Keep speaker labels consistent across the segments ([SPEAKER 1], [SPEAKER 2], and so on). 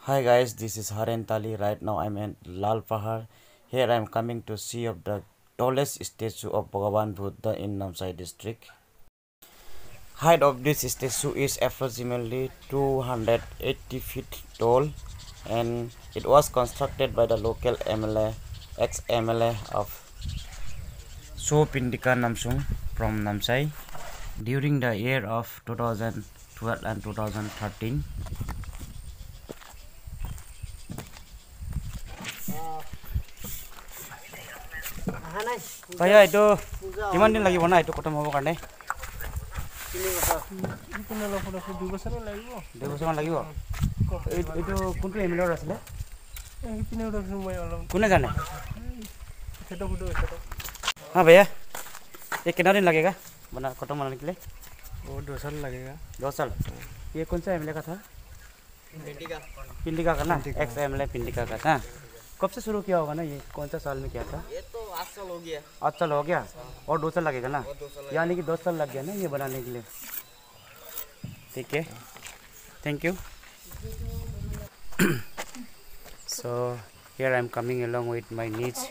[SPEAKER 1] Hi guys, this is Haren Tali. Right now I'm in Lal Pahar. Here I'm coming to see of the tallest statue of Bhagavan Buddha in Namsai district. Height of this statue is approximately 280 feet tall, and it was constructed by the local MLA, ex-MLA of Sopindika Namsung from Namsai during the year of 2012 and 2013. Kaya itu kiman din lagi na itu kotong mau karne.
[SPEAKER 2] Dua besar lagi bo.
[SPEAKER 1] Devosan lagi bo. Itu kuntu emilor asle.
[SPEAKER 2] Ini udah semua ya Allah.
[SPEAKER 1] Kuna जाने?
[SPEAKER 2] Foto foto.
[SPEAKER 1] हाँ भैया, ये कितना दिन लगेगा cotton बनाने के लिए?
[SPEAKER 2] वो 2 साल लगेगा।
[SPEAKER 1] 2 साल। ये कौन सा एमएलए का था? पिंडिका का ना, एक्स एमएलए पिंडिका का था। कब से शुरू किया होगा ना, ये कौन सा साल में किया था?
[SPEAKER 3] ये तो 8 साल हो गया।
[SPEAKER 1] 8 साल हो गया और 2 साल लगेगा ना,
[SPEAKER 3] और 2 साल
[SPEAKER 1] यानी कि 2 साल लग गया ना ये बनाने के लिए। ठीक है, thank you. So here I am coming along with my niece.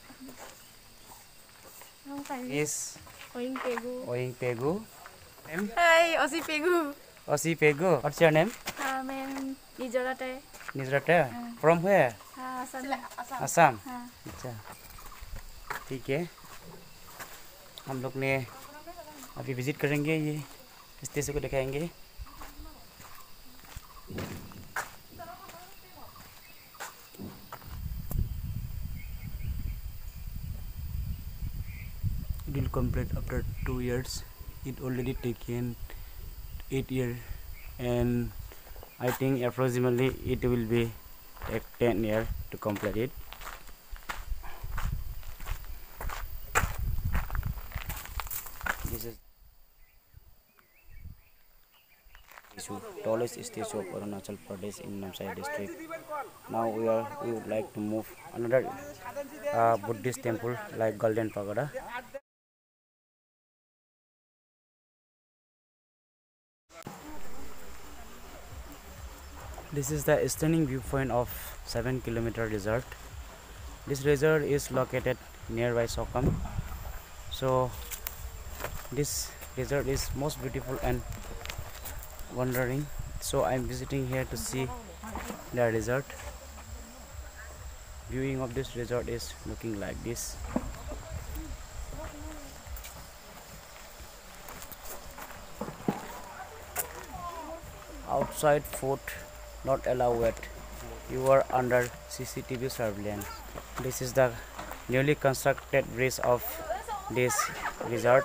[SPEAKER 1] Is
[SPEAKER 4] Oing Pegu.
[SPEAKER 1] Oing Pegu.
[SPEAKER 4] Hi, Osi Pegu.
[SPEAKER 1] Osi Pegu. What's your name?
[SPEAKER 4] I'm Nijolate.
[SPEAKER 1] Nizrata. From where?
[SPEAKER 4] Assam.
[SPEAKER 1] Assam. अच्छा ठीक है, हम लोग ने अभी विजिट करेंगे, ये station को दिखाएंगे। It will complete after 2 years. It already taken 8 years, and I think approximately it will be take 10 years to complete it. This is tallest statue of Arunachal Pradesh in Namsai district. Now we would like to move another Buddhist temple like Golden Pagoda. This is the stunning viewpoint of 7-kilometer resort. This resort is located nearby Sokam. So this resort is most beautiful and wandering. So I am visiting here to see the resort. Viewing of this resort is looking like this. Outside food not allowed. You are under CCTV surveillance. This is the newly constructed bridge of this resort.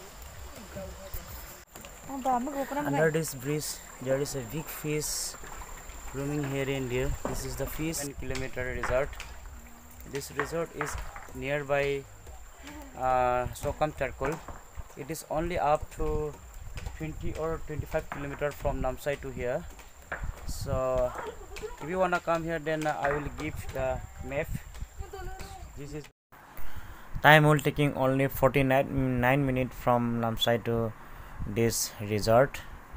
[SPEAKER 1] Under this bridge there is a big fish roaming here and there. This is the fish 10-kilometer resort. This resort is nearby Sokam Charkol. It is only up to 20 or 25 kilometers from Namsai to here. So if you wanna come here, then I will give the map. This is time will taking only 49 minutes from Namsai to this resort.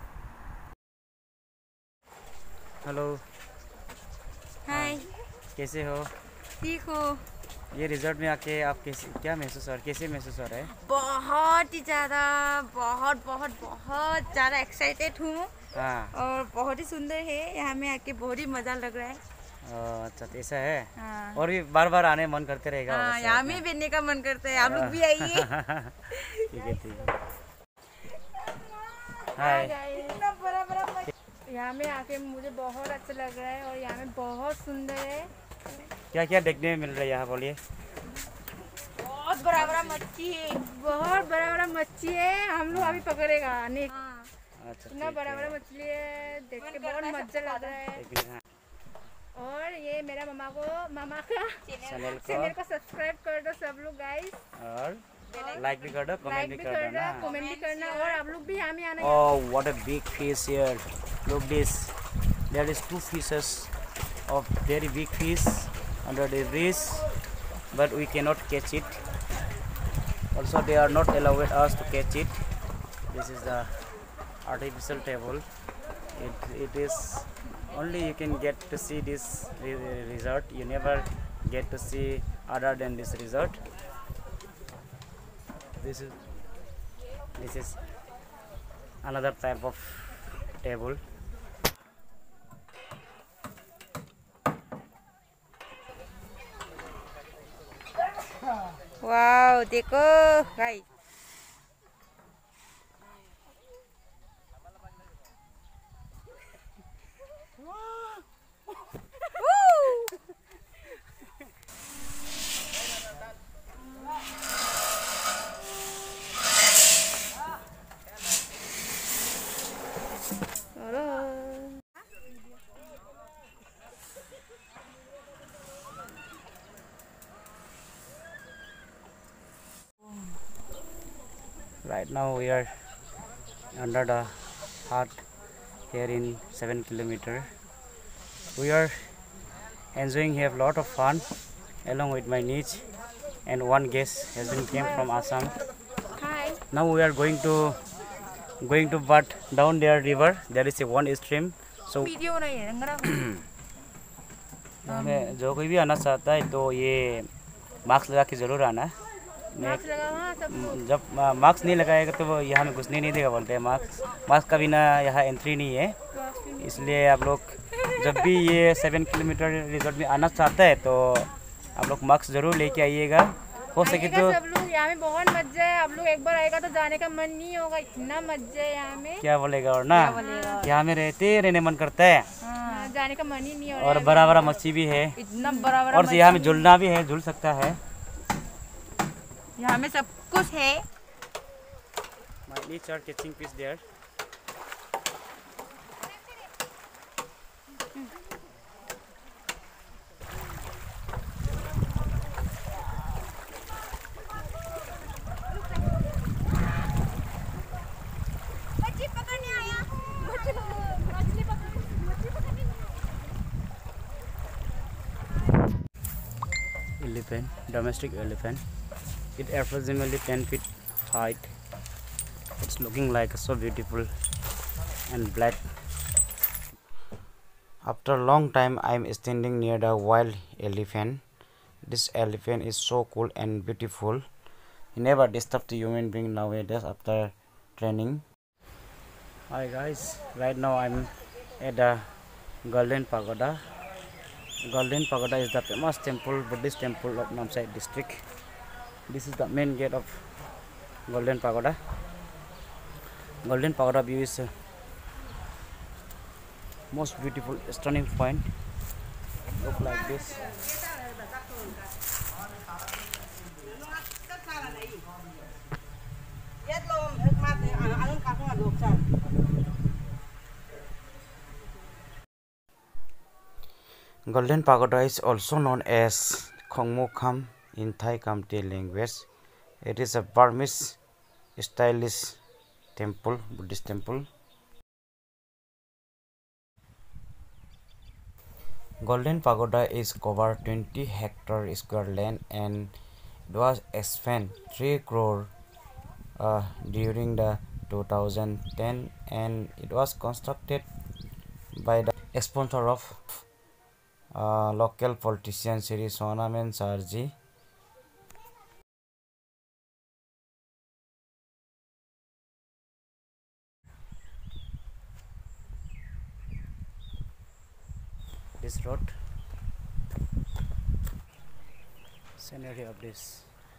[SPEAKER 1] Hello,
[SPEAKER 4] Hi.
[SPEAKER 1] कैसे हो?
[SPEAKER 4] ठीक हो?
[SPEAKER 1] ये resort में आके आप क्या महसूस हो, कैसे महसूस हो रहा है?
[SPEAKER 4] बहुत ही ज़्यादा बहुत ज़्यादा एक्साइटेड हूँ।
[SPEAKER 1] हाँ।
[SPEAKER 4] और बहुत ही सुंदर है, यहाँ में आके बहुत ही मज़ा लग रहा है।
[SPEAKER 1] अच्छा तो ऐसा है।
[SPEAKER 4] हाँ।
[SPEAKER 1] और भी बार बार आने मन करते रहेगा।
[SPEAKER 4] हाँ, यहाँ में बैठने का मन करता है, आप लोग भी आइए।
[SPEAKER 1] ठीक है ठीक है। हाय।
[SPEAKER 4] यहाँ में आके मुझे बहुत अच्छा लग रहा है और यहाँ में बहुत सुंदर है।
[SPEAKER 1] क्या क्या देखने में मिल रहा है यहाँ, बोलिए?
[SPEAKER 4] बहुत बड़ा मच्छी है, बहुत बड़ा मच्छी है, हम लोग अभी पकड़ेगा।
[SPEAKER 1] अच्छा,
[SPEAKER 4] इतना बड़ा मछली है, देख के बहुत मजा लग रहा है। और ये मेरा मामा का चैनल को सब्सक्राइब कर दो सब लोग गाइस, और लाइक भी कर दो, कमेंट भी करना और आप लोग भी यहाँ में आना।
[SPEAKER 1] Oh, what a big fish here! Look this. There is 2 fishes of very big fish under the bridge, but we cannot catch it. Also, they are not allowed us to catch it. This is the artificial table. It is only you can get to see this resort. You never get to see other than this resort. This is another type of table.
[SPEAKER 4] Wow, देखो guys.
[SPEAKER 1] Right now we are under the hut here in 7 kilometer. We are enjoying here a lot of fun along with my niece and one guest has been came from Assam.
[SPEAKER 4] Hi.
[SPEAKER 1] Now we are going to but down there river. There is a one stream. So
[SPEAKER 4] Video नहीं है रंगना
[SPEAKER 1] हमें जो कोई भी आना चाहता है तो ये मास्क लगा के जरूर आना।
[SPEAKER 4] मास्क लगा वहाँ सब
[SPEAKER 1] जब मास्क नहीं लगाएगा तो वो यहाँ में घुसने नहीं देगा बोलते हैं। मास्क का बिना यहाँ एंट्री नहीं है। इसलिए आप लोग जब भी ये 7 किलोमीटर रिजॉर्ट में आना चाहता है तो आप लोग मास्क ज़रूर लेके आइएगा। हो सके तो
[SPEAKER 4] सब लोग यहाँ में बहुत मजा है। आप लोग एक बार आएगा तो जाने का मन नहीं होगा, इतना मजा है यहाँ में।
[SPEAKER 1] क्या बोलेगा और ना, यहाँ में रहने मन करता है।
[SPEAKER 4] हाँ, जाने का मन ही नहीं हो रहा
[SPEAKER 1] और बड़ा बड़ा मच्छी भी है,
[SPEAKER 4] इतना बड़ा बड़ा
[SPEAKER 1] और यहाँ में झूलना भी है, झूल सकता है।
[SPEAKER 4] यहाँ में सब कुछ है।
[SPEAKER 1] My niece are catching fish there. Elephant, domestic elephant. It approximately 10 feet height. It's looking like so beautiful and black. After a long time, I'm standing near the wild elephant. This elephant is so cool and beautiful. He never disturbs the human being nowadays after training. Hi guys, right now I'm at the Golden Pagoda. Golden Pagoda is the famous temple, Buddhist temple of Namsai district. This is the main gate of Golden Pagoda. Golden Pagoda view is most beautiful, stunning point. Look like this. Golden Pagoda is also known as Khongmukham in Thai Kamte language. It is a Burmese stylish temple, Buddhist temple. Golden Pagoda is cover 20 hectare square land and it was spent 3 crore during the 2010, and it was constructed by the sponsor of local politician Sri Sonamen Sarji. This road, scenery of this.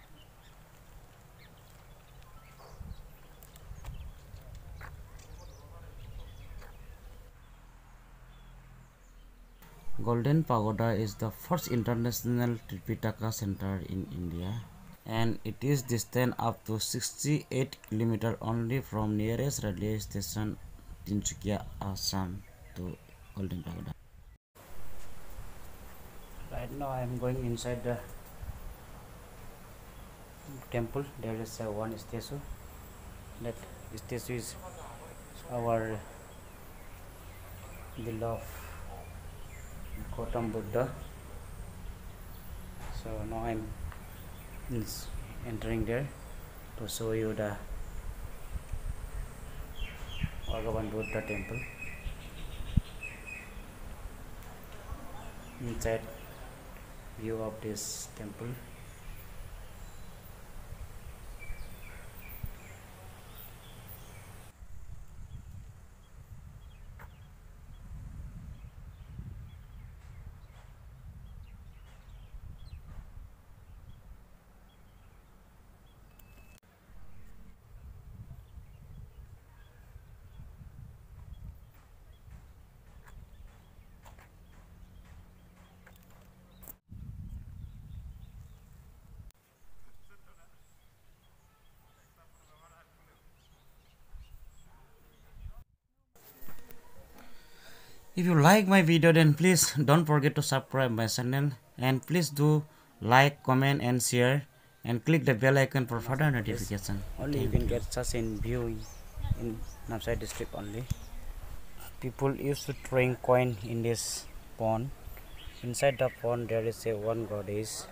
[SPEAKER 1] Golden Pagoda is the first international Tripitaka center in India, and it is distant up to 68 km only from nearest railway station Tinsukia, Assam to Golden Pagoda. Right now I am going inside the temple. There is one statue. That statue is our beloved Gautam Buddha. So now I am entering there to show you the Bhagavan Buddha temple. inside view of this temple. If you like my video, then please don't forget to subscribe my channel, and please do like, comment and share, and click the bell icon for further notification. Only you can get such in view in Namsai district only. People used to throwing coin in this pond. Inside the pond there is a one goddess.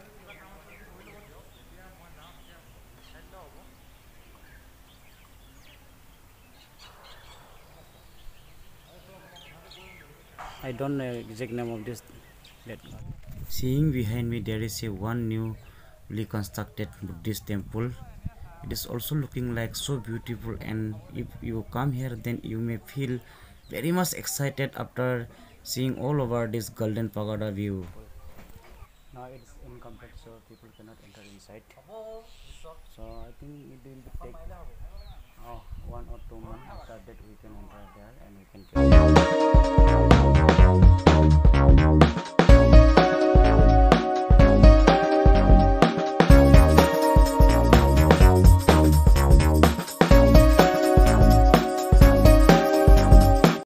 [SPEAKER 1] I don't know exact name of this. Seeing behind me, there is a one newly constructed Buddhist temple. It is also looking like so beautiful, and if you come here, then you may feel very much excited after seeing all over this golden pagoda view. Now it is incomplete, so people cannot enter inside. So I think it will take 1 or 2 months. After that we can enter there and we can